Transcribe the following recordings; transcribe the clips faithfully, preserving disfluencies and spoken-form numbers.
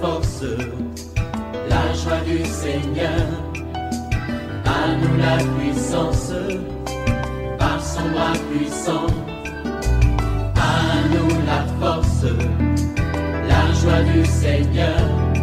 force, la joie du Seigneur. À nous la puissance, par son bras puissant. À nous la force, la joie du Seigneur.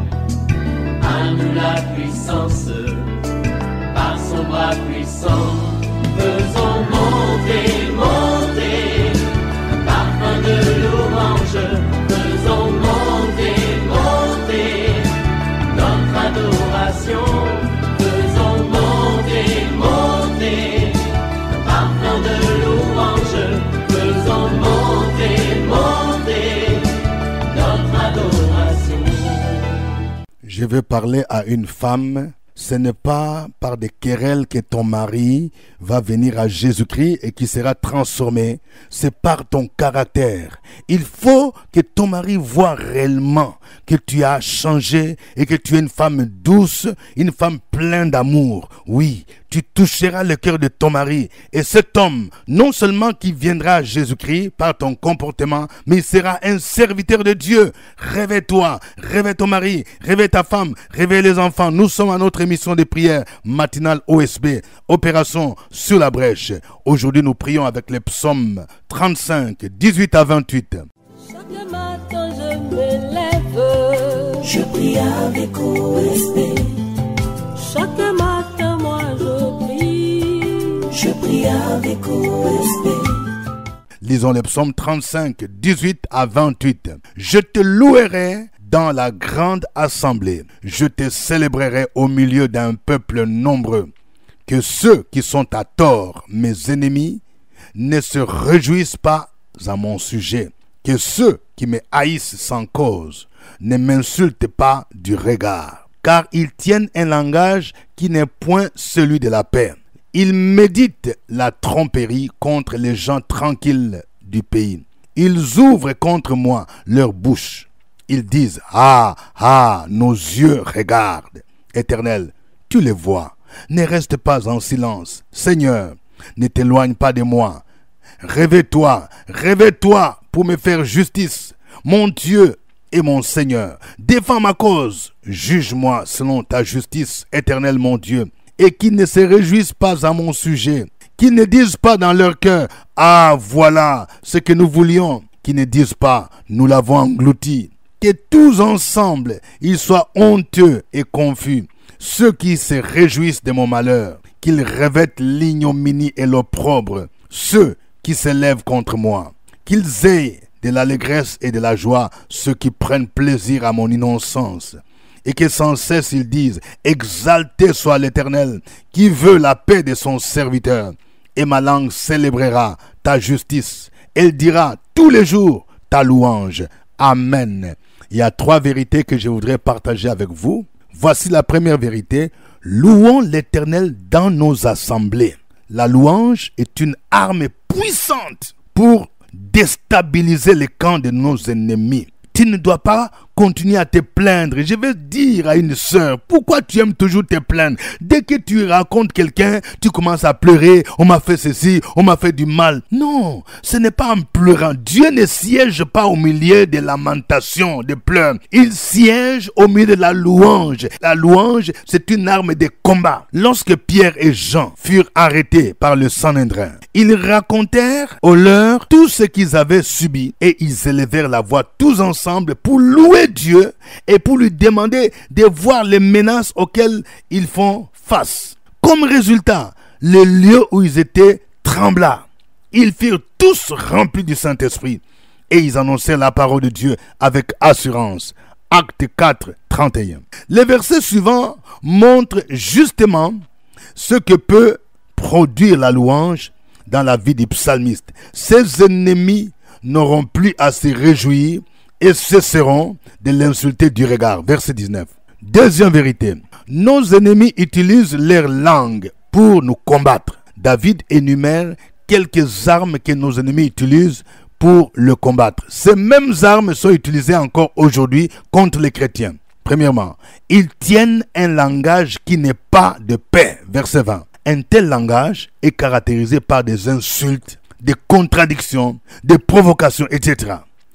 À nous la puissance, par son bras puissant. Faisons monter, monter, un parfum de louange. Faisons monter, monter, notre adoration. Faisons monter, monter, un parfum de louange. Faisons monter, monter, notre adoration. Je veux parler à une femme. Ce n'est pas par des querelles que ton mari va venir à Jésus-Christ et qui sera transformé. C'est par ton caractère. Il faut que ton mari voie réellement que tu as changé et que tu es une femme douce, une femme pleine d'amour. Oui, tu toucheras le cœur de ton mari. Et cet homme, non seulement qui viendra à Jésus-Christ par ton comportement, mais il sera un serviteur de Dieu. Réveille-toi, réveille ton mari, réveille ta femme, réveille les enfants. Nous sommes à notre émission de prière matinale O S B, Opération sur la brèche. Aujourd'hui, nous prions avec les psaumes trente-cinq, dix-huit à vingt-huit. Chaque matin, je me lève, je prie avec O S B. Chaque matin, moi, je prie, je prie avec O S B. Lisons les psaumes trente-cinq, dix-huit à vingt-huit. Je te louerai dans la grande assemblée. Je te célébrerai au milieu d'un peuple nombreux. Que ceux qui sont à tort, mes ennemis, ne se réjouissent pas à mon sujet. Que ceux qui me haïssent sans cause ne m'insultent pas du regard. Car ils tiennent un langage qui n'est point celui de la paix. Ils méditent la tromperie contre les gens tranquilles du pays. Ils ouvrent contre moi leur bouche. Ils disent, ah, ah, nos yeux regardent. Éternel, tu les vois. Ne reste pas en silence. Seigneur, ne t'éloigne pas de moi. Réveille-toi, réveille-toi pour me faire justice. Mon Dieu et mon Seigneur, défends ma cause. Juge-moi selon ta justice, éternel mon Dieu. Et qu'ils ne se réjouissent pas à mon sujet. Qu'ils ne disent pas dans leur cœur, ah, voilà ce que nous voulions. Qu'ils ne disent pas, nous l'avons englouti. Que tous ensemble, ils soient honteux et confus. Ceux qui se réjouissent de mon malheur, qu'ils revêtent l'ignominie et l'opprobre. Ceux qui s'élèvent contre moi, qu'ils aient de l'allégresse et de la joie, ceux qui prennent plaisir à mon innocence. Et que sans cesse ils disent, exalté soit l'Éternel, qui veut la paix de son serviteur. Et ma langue célébrera ta justice. Elle dira tous les jours ta louange. Amen. Il y a trois vérités que je voudrais partager avec vous. Voici la première vérité. Louons l'Éternel dans nos assemblées. La louange est une arme puissante pour déstabiliser les camps de nos ennemis. Tu ne dois pas continuer à te plaindre. Je vais dire à une sœur, pourquoi tu aimes toujours te plaindre? Dès que tu racontes quelqu'un, tu commences à pleurer. On m'a fait ceci, on m'a fait du mal. Non, ce n'est pas en pleurant. Dieu ne siège pas au milieu des lamentations, des pleurs. Il siège au milieu de la louange. La louange, c'est une arme de combat. Lorsque Pierre et Jean furent arrêtés par le Sanhédrin, ils racontèrent aux leurs tout ce qu'ils avaient subi et ils élevèrent la voix tous ensemble pour louer Dieu et pour lui demander de voir les menaces auxquelles ils font face. Comme résultat, le lieu où ils étaient trembla. Ils furent tous remplis du Saint-Esprit et ils annoncèrent la parole de Dieu avec assurance. Acte quatre, trente et un. Les versets suivants montrent justement ce que peut produire la louange dans la vie du psalmiste. Ses ennemis n'auront plus à se réjouir et cesseront de l'insulter du regard. Verset dix-neuf. Deuxième vérité. Nos ennemis utilisent leur langue pour nous combattre. David énumère quelques armes que nos ennemis utilisent pour le combattre. Ces mêmes armes sont utilisées encore aujourd'hui contre les chrétiens. Premièrement, ils tiennent un langage qui n'est pas de paix. Verset vingt. Un tel langage est caractérisé par des insultes, des contradictions, des provocations, et cetera.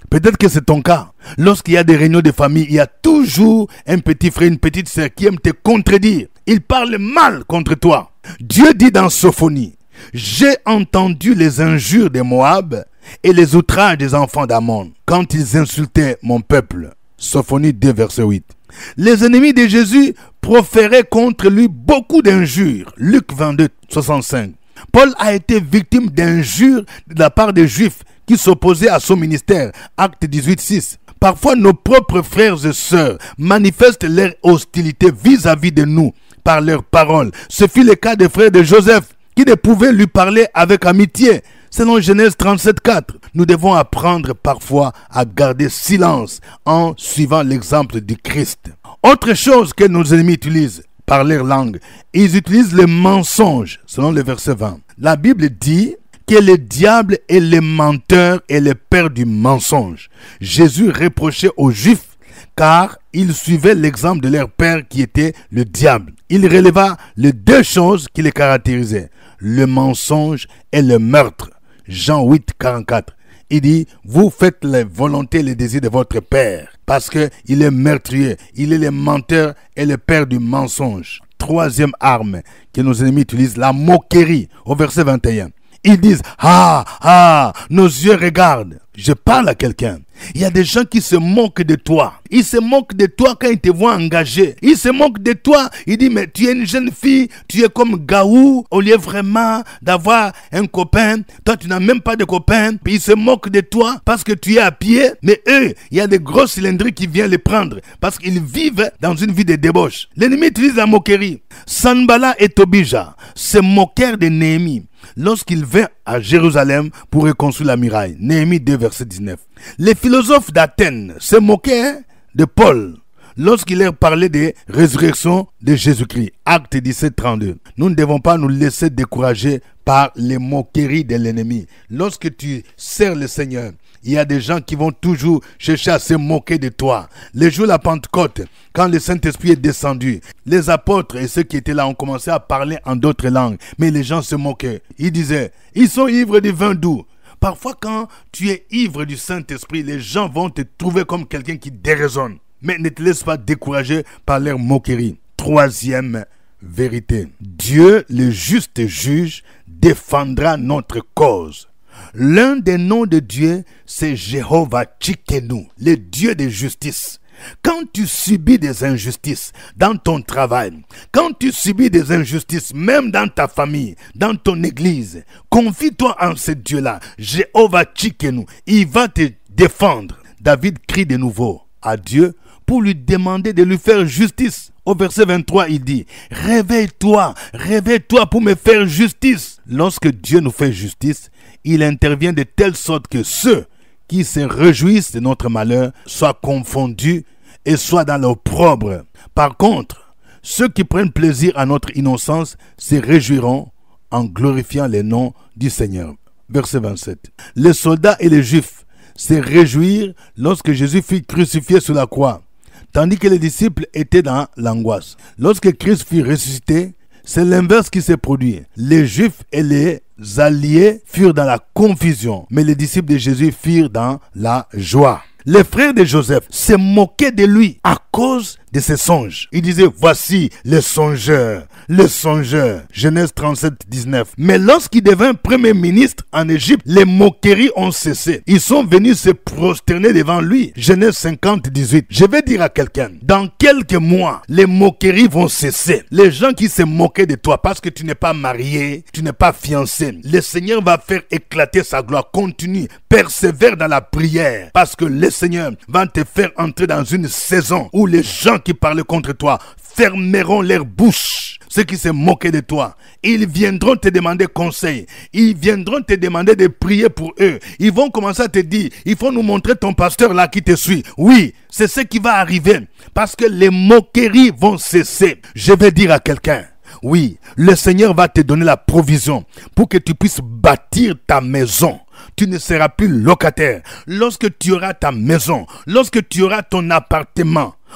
Peut-être que c'est ton cas. Lorsqu'il y a des réunions de famille, il y a toujours un petit frère, une petite sœur qui aime te contredire. Il parle mal contre toi. Dieu dit dans Sophonie, « J'ai entendu les injures des Moab et les outrages des enfants d'Ammon quand ils insultaient mon peuple. » Sophonie deux, verset huit. Les ennemis de Jésus proféraient contre lui beaucoup d'injures. Luc vingt-deux, soixante-cinq. Paul a été victime d'injures de la part des Juifs qui s'opposaient à son ministère. Acte dix-huit, six. Parfois, nos propres frères et sœurs manifestent leur hostilité vis-à-vis de nous par leurs paroles. Ce fut le cas des frères de Joseph qui ne pouvaient lui parler avec amitié. Selon Genèse trente-sept, quatre, nous devons apprendre parfois à garder silence en suivant l'exemple du Christ. Autre chose que nos ennemis utilisent par leur langue, ils utilisent le mensonge, selon le verset vingt. La Bible dit que le diable est le menteur et le père du mensonge. Jésus reprochait aux Juifs car ils suivaient l'exemple de leur père qui était le diable. Il releva les deux choses qui les caractérisaient, le mensonge et le meurtre. Jean huit, quarante-quatre. Il dit, vous faites les volontés et les désirs de votre père, parce qu'il est meurtrier, il est le menteur et le père du mensonge. Troisième arme que nos ennemis utilisent, la moquerie, au verset vingt et un. Ils disent, ah, ah, nos yeux regardent. Je parle à quelqu'un. Il y a des gens qui se moquent de toi. Ils se moquent de toi quand ils te voient engagé. Ils se moquent de toi. Ils disent, mais tu es une jeune fille, tu es comme Gaou. Au lieu vraiment d'avoir un copain, toi tu n'as même pas de copain. Puis ils se moquent de toi parce que tu es à pied. Mais eux, il y a des gros cylindres qui viennent les prendre parce qu'ils vivent dans une vie de débauche. L'ennemi utilise la moquerie. Sanballat et Tobija se moquèrent de Néhémie lorsqu'il vint à Jérusalem pour reconstruire la muraille. Néhémie deux, verset dix-neuf. Les philosophes d'Athènes se moquaient de Paul lorsqu'il leur parlait des résurrections de Jésus-Christ. Acte dix-sept, trente-deux. Nous ne devons pas nous laisser décourager par les moqueries de l'ennemi. Lorsque tu sers le Seigneur, il y a des gens qui vont toujours chercher à se moquer de toi. Le jour de la Pentecôte, quand le Saint-Esprit est descendu, les apôtres et ceux qui étaient là ont commencé à parler en d'autres langues. Mais les gens se moquaient. Ils disaient, ils sont ivres du vin doux. Parfois, quand tu es ivre du Saint-Esprit, les gens vont te trouver comme quelqu'un qui déraisonne. Mais ne te laisse pas décourager par leur moquerie. Troisième vérité. Dieu, le juste juge, défendra notre cause. L'un des noms de Dieu, c'est Jéhovah Tsidkenu, le Dieu de justice. Quand tu subis des injustices dans ton travail, quand tu subis des injustices même dans ta famille, dans ton église, confie-toi en ce Dieu-là, Jéhovah Tsidkenu, il va te défendre. David crie de nouveau à Dieu pour lui demander de lui faire justice. Au verset vingt-trois, il dit, « Réveille-toi, réveille-toi pour me faire justice. » Lorsque Dieu nous fait justice, il intervient de telle sorte que ceux qui se réjouissent de notre malheur soient confondus et soient dans l'opprobre. Par contre, ceux qui prennent plaisir à notre innocence se réjouiront en glorifiant le nom du Seigneur. Verset vingt-sept. Les soldats et les Juifs se réjouirent lorsque Jésus fut crucifié sur la croix, tandis que les disciples étaient dans l'angoisse. Lorsque Christ fut ressuscité, c'est l'inverse qui s'est produit. Les Juifs et les alliés furent dans la confusion, mais les disciples de Jésus furent dans la joie. Les frères de Joseph se moquaient de lui à cause de ses songes. Ils disaient, voici le songeur, le songeur. Genèse trente-sept, dix-neuf. Mais lorsqu'il devint premier ministre en Égypte, les moqueries ont cessé. Ils sont venus se prosterner devant lui. Genèse cinquante, dix-huit. Je vais dire à quelqu'un, dans quelques mois, les moqueries vont cesser. Les gens qui se moquaient de toi parce que tu n'es pas marié, tu n'es pas fiancé, le Seigneur va faire éclater sa gloire. Continue, persévère dans la prière parce que le Seigneur va te faire entrer dans une saison où les gens qui parlaient contre toi fermeront leur bouche. Ceux qui se moquaient de toi, ils viendront te demander conseil. Ils viendront te demander de prier pour eux. Ils vont commencer à te dire, il faut nous montrer ton pasteur là qui te suit. Oui, c'est ce qui va arriver parce que les moqueries vont cesser. Je vais dire à quelqu'un, oui, le Seigneur va te donner la provision pour que tu puisses bâtir ta maison. Tu ne seras plus locataire. Lorsque tu auras ta maison, lorsque tu auras ton appartement,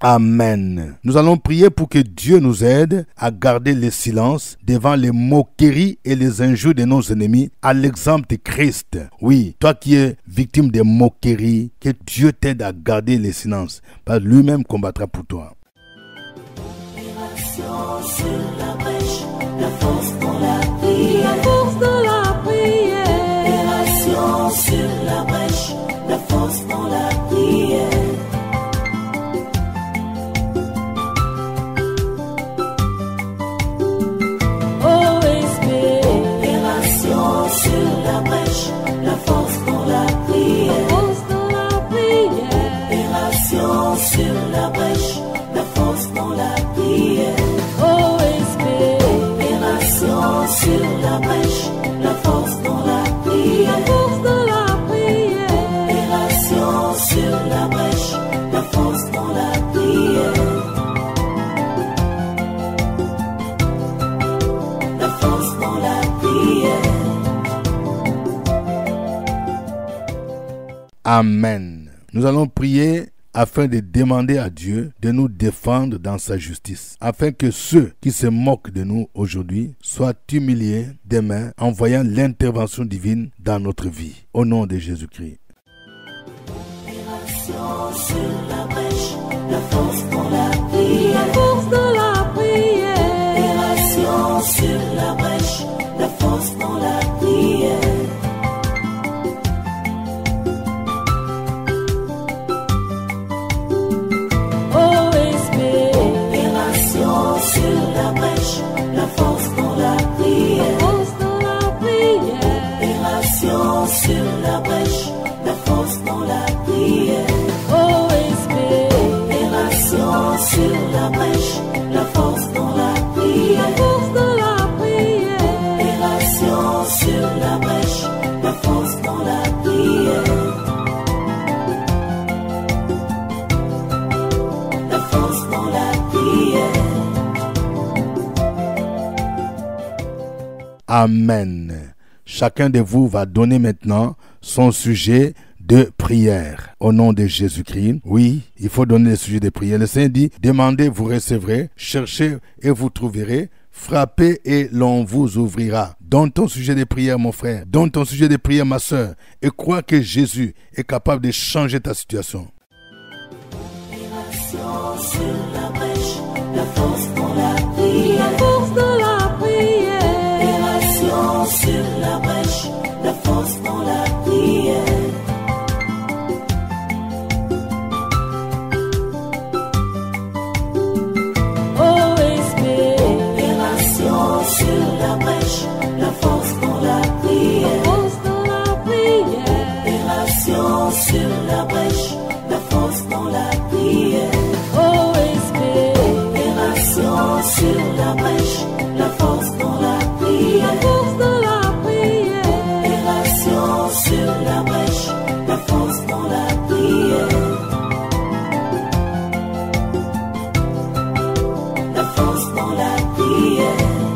Amen. Nous allons prier pour que Dieu nous aide à garder le silence devant les moqueries et les injures de nos ennemis, à l'exemple de Christ. Oui, toi qui es victime des moqueries, que Dieu t'aide à garder le silence, parce que lui-même combattra pour toi. Sur la brèche, la force dans la prière, la force dans la prière. Opération sur la brèche, la force dans la prière. O S P, opération sur la brèche, la force dans la prière, la force dans la prière. Opération sur la brèche, la force dans la prière. O S P, opération sur la brèche, la force dans la prière, la force dans la prière. Opération sur la brèche, la force dans la prière, la force dans la prière. Amen. Nous allons prier afin de demander à Dieu de nous défendre dans sa justice, afin que ceux qui se moquent de nous aujourd'hui soient humiliés demain en voyant l'intervention divine dans notre vie. Au nom de Jésus-Christ. Opération sur la brèche, la force dans la prière, la force dans la prière. Opération sur la brèche, la force dans la prière. O S P, opération sur la brèche, la force dans la prière, la force dans la prière. Opération sur la brèche, la force dans la prière. O S P, opération sur la brèche, la force dans la prière, la force dans la prière. Opération sur la brèche, la force dans la prière, la force dans la prière. Amen. Chacun de vous va donner maintenant son sujet de prière. Au nom de Jésus-Christ. Oui, il faut donner le sujet de prière. Le Seigneur dit, demandez, vous recevrez, cherchez et vous trouverez, frappez et l'on vous ouvrira. Donne ton sujet de prière, mon frère. Donne ton sujet de prière, ma soeur. Et crois que Jésus est capable de changer ta situation. Opération sur la brèche, la force dans la prière, la force dans la prière. Opération sur la brèche, la force dans la prière. O S P, opération sur la brèche, la force dans la prière, la force dans la prière. Opération sur la brèche, la force dans la prière. O S P, opération sur la brèche, la force dans la prière, la force dans la prière. Opération sur la brèche, la force dans la prière, la force dans la prière.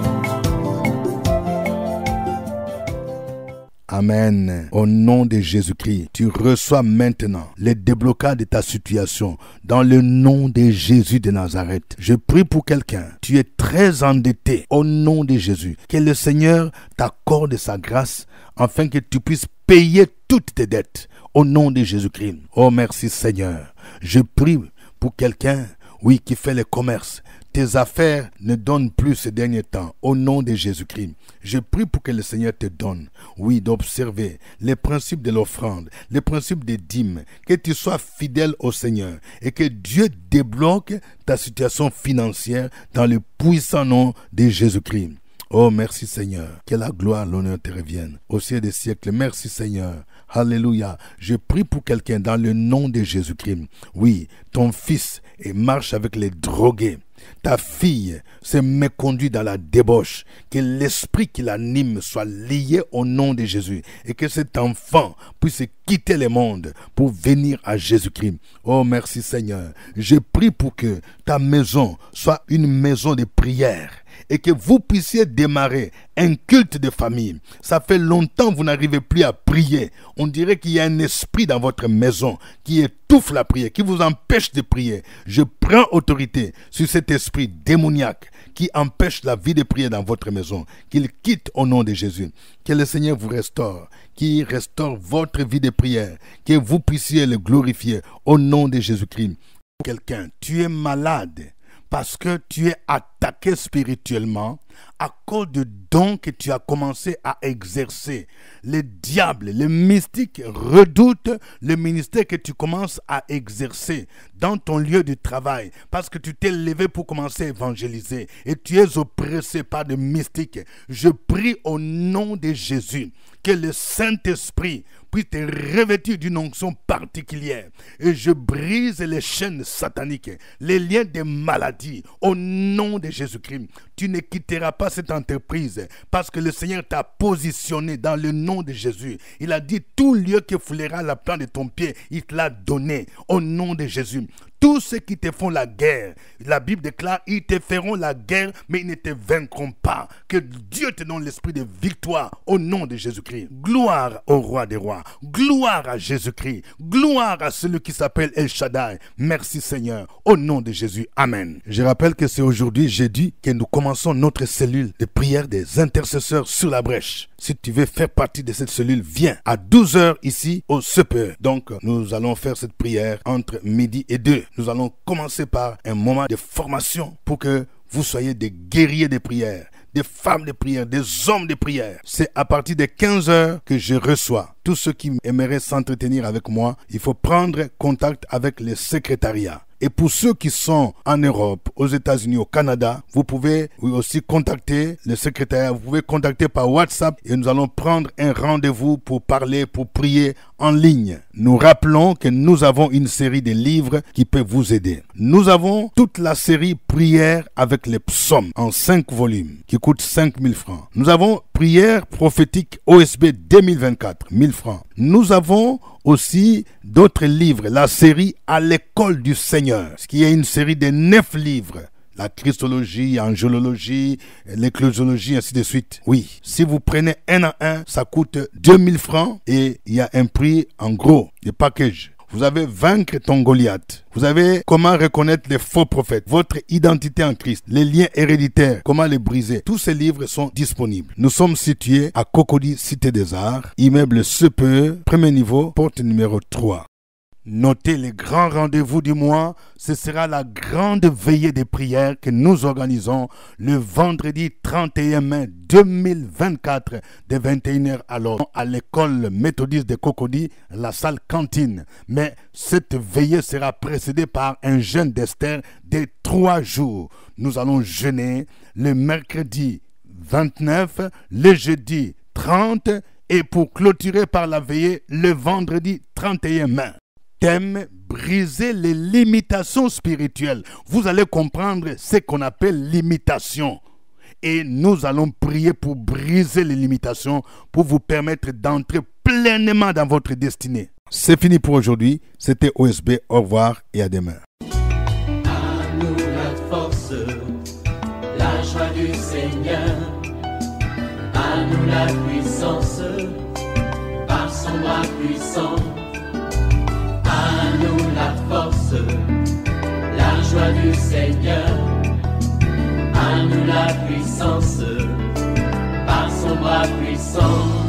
Amen. Au nom de Jésus-Christ, tu reçois maintenant le déblocage de ta situation dans le nom de Jésus de Nazareth. Je prie pour quelqu'un. Tu es très endetté. Au nom de Jésus, que le Seigneur t'accorde sa grâce afin que tu puisses payer toutes tes dettes. Au nom de Jésus-Christ. Oh merci Seigneur. Je prie pour quelqu'un, oui, qui fait le commerce. Tes affaires ne donnent plus ces derniers temps. Au nom de Jésus-Christ, je prie pour que le Seigneur te donne, oui, d'observer les principes de l'offrande, les principes des dîmes, que tu sois fidèle au Seigneur et que Dieu débloque ta situation financière dans le puissant nom de Jésus-Christ. Oh, merci Seigneur. Que la gloire, l'honneur te revienne au ciel des siècles. Merci Seigneur. Alléluia. Je prie pour quelqu'un dans le nom de Jésus-Christ. Oui, ton fils et marche avec les drogués. Ta fille s'est méconduite dans la débauche. Que l'esprit qui l'anime soit lié au nom de Jésus. Et que cet enfant puisse quitter le monde pour venir à Jésus-Christ. Oh merci Seigneur. Je prie pour que ta maison soit une maison de prière. Et que vous puissiez démarrer un culte de famille. Ça fait longtemps que vous n'arrivez plus à prier. On dirait qu'il y a un esprit dans votre maison qui étouffe la prière, qui vous empêche de prier. Je prie prends autorité sur cet esprit démoniaque qui empêche la vie de prière dans votre maison, qu'il quitte au nom de Jésus. Que le Seigneur vous restaure, qu'il restaure votre vie de prière, que vous puissiez le glorifier au nom de Jésus-Christ. Quelqu'un, tu es malade parce que tu es attaqué spirituellement à cause du don que tu as commencé à exercer. Les diables, les mystiques redoutent le ministère que tu commences à exercer dans ton lieu de travail parce que tu t'es levé pour commencer à évangéliser et tu es oppressé par des mystiques. Je prie au nom de Jésus que le Saint-Esprit puisse te revêtir d'une onction particulière et je brise les chaînes sataniques, les liens des maladies au nom de Jésus-Christ. Tu ne quitteras pas cette entreprise parce que le Seigneur t'a positionné dans le nom de Jésus. Il a dit tout lieu que foulera la plante de ton pied, il te l'a donné au nom de Jésus. Tous ceux qui te font la guerre, la Bible déclare, ils te feront la guerre, mais ils ne te vaincront pas. Que Dieu te donne l'esprit de victoire au nom de Jésus-Christ. Gloire au roi des rois. Gloire à Jésus-Christ. Gloire à celui qui s'appelle El Shaddai. Merci Seigneur. Au nom de Jésus. Amen. Je rappelle que c'est aujourd'hui, jeudi, que nous commençons notre cellule de prière des intercesseurs sur la brèche. Si tu veux faire partie de cette cellule, viens à douze heures ici au C P E. Donc, nous allons faire cette prière entre midi et deux. Nous allons commencer par un moment de formation pour que vous soyez des guerriers de prière, des femmes de prière, des hommes de prière. C'est à partir de quinze heures que je reçois. Tous ceux qui aimeraient s'entretenir avec moi, il faut prendre contact avec le secrétariat. Et pour ceux qui sont en Europe, aux États-Unis, au Canada, vous pouvez aussi contacter le secrétariat. Vous pouvez contacter par WhatsApp et nous allons prendre un rendez-vous pour parler, pour prier en ligne. Nous rappelons que nous avons une série de livres qui peuvent vous aider. Nous avons toute la série Prière avec les psaumes en cinq volumes qui coûte cinq mille francs. Nous avons Prière prophétique O S B deux mille vingt-quatre, mille francs. Nous avons aussi d'autres livres, la série À l'école du Seigneur, ce qui est une série de neuf livres. La christologie, angélologie, l'ecclésiologie, ainsi de suite. Oui, si vous prenez un à un, ça coûte deux mille francs et il y a un prix en gros, de package. Vous avez Vaincre ton Goliath. Vous avez Comment reconnaître les faux prophètes. Votre identité en Christ. Les liens héréditaires. Comment les briser. Tous ces livres sont disponibles. Nous sommes situés à Cocody, Cité des Arts. Immeuble C P E, premier niveau, porte numéro trois. Notez les grands rendez-vous du mois. Ce sera la grande veillée des prières que nous organisons le vendredi trente et un mai deux mille vingt-quatre de vingt et une heures à l'heure à l'école méthodiste de Cocody, la salle cantine. Mais cette veillée sera précédée par un jeûne d'Esther de trois jours. Nous allons jeûner le mercredi vingt-neuf, le jeudi trente et pour clôturer par la veillée le vendredi trente et un mai. Thème, briser les limitations spirituelles. Vous allez comprendre ce qu'on appelle limitation. Et nous allons prier pour briser les limitations, pour vous permettre d'entrer pleinement dans votre destinée. C'est fini pour aujourd'hui. C'était O S B. Au revoir et à demain. À nous la force, la joie du Seigneur. À nous la puissance, par son bras puissant. À nous la force, la joie du Seigneur. À nous la puissance, par son bras puissant.